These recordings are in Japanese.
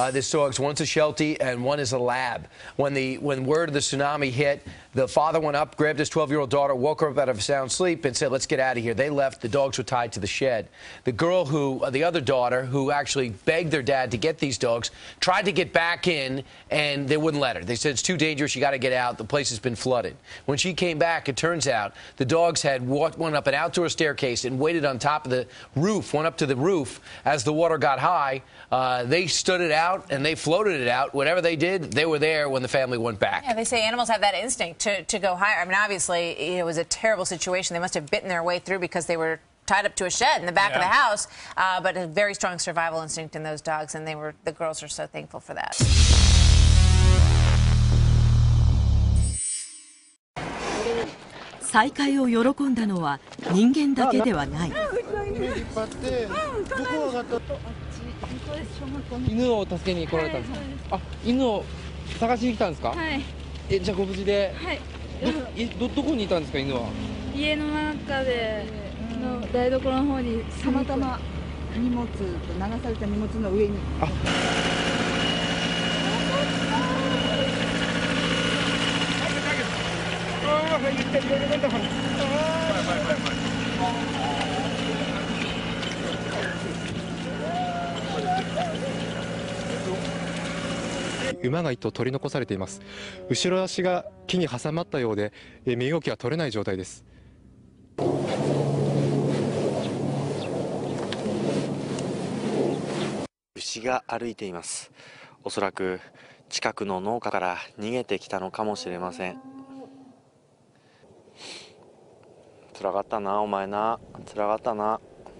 This dog's one's a Sheltie and one is a lab. When word of the tsunami hit, the father went up, grabbed his 12-year-old daughter, woke her up out of a sound sleep, and said, "Let's get out of here." They left. The dogs were tied to the shed. The other daughter, who actually begged their dad to get these dogs, tried to get back in, and they wouldn't let her. They said, "It's too dangerous. You got to get out. The place has been flooded." When she came back, it turns out the dogs had went up an outdoor staircase and waited on top of the roof, went up to the roof as the water got high. They stood it out and they floated it out. Whatever they did, they were there when the family went back. Yeah, they say animals have that instinct to go higher. I mean, obviously, it was a terrible situation. They must have bitten their way through because they were tied up to a shed in the back of the house. But a very strong survival instinct in those dogs, and the girls are so thankful for that. 再会を喜んだのは人間だけではない。 犬を助けに来られたんですか。あ、犬を探しに来たんですか。はい。じゃあご無事で。はい。どこにいたんですか、犬は。 家の中での台所の方にたまたま荷物と流された荷物の上に。あ。 馬が1頭取り残されています。後ろ足が木に挟まったようで身動きが取れない状態です。 牛が歩いています。おそらく近くの農家から逃げてきたのかもしれません。つらかったな、お前な。つらかったな。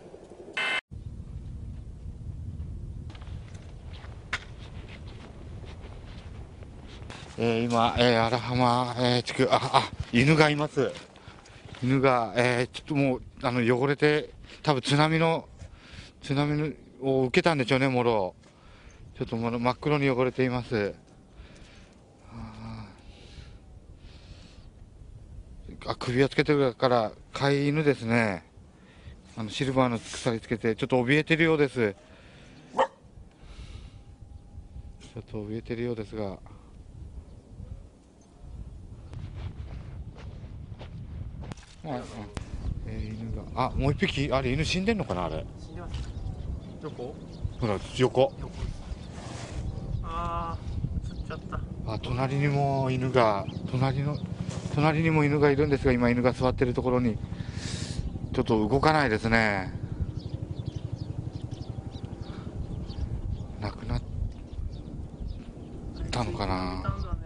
今、荒浜、地区、犬がいます。犬が、ちょっともう汚れて、多分津波を受けたんでしょうね、もろ。ちょっと真っ黒に汚れています。首をつけてるから飼い犬ですね。シルバーの鎖つけてちょっと怯えてるようです。ちょっと怯えてるようですが、犬がもう一匹あれ、犬死んでんのかな、あれ。死んでます。どこ？ほら横。 映っちゃった。 隣にも犬がいるんですが、今犬が座ってるところにちょっと動かないですね。亡くなったのかな。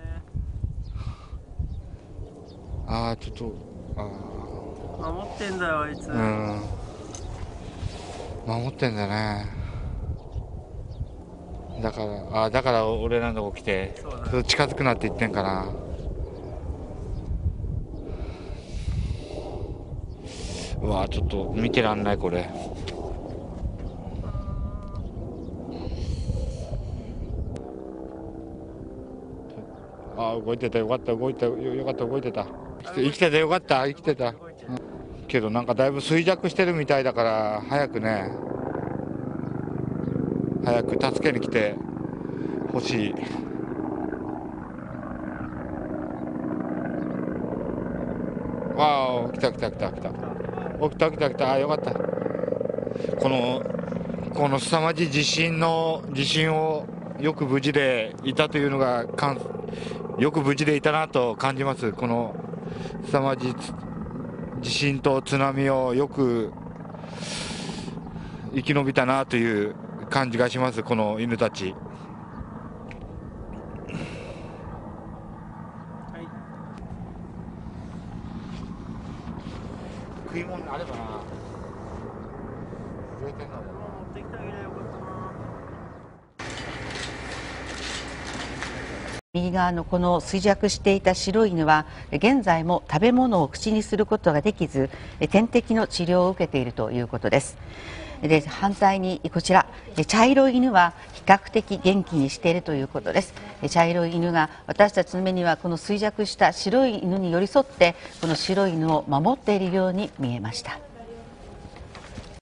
ちょっと守ってんだよ、あいつ。 守ってんだね。だから俺らのとこ来て近づくなって言ってんかな。うわ、ちょっと見てらんないこれ。動いてた。よかった、動いてた。生きててよかった、生きてた。けどなんかだいぶ衰弱してるみたいだから、早く助けに来てほしい。来た。よかった。この凄まじい地震をよく無事でいたというのがよく無事でいたなと感じます。この凄まじい地震と津波をよく生き延びたなという感じがします、この犬たち。食い物あればな。持ってきてあげればよかったな。 右側のこの衰弱していた白い犬は現在も食べ物を口にすることができず、点滴の治療を受けているということです。で、反対にこちら茶色い犬は比較的元気にしているということです。茶色い犬が私たちの目にはこの衰弱した白い犬に寄り添ってこの白い犬を守っているように見えました。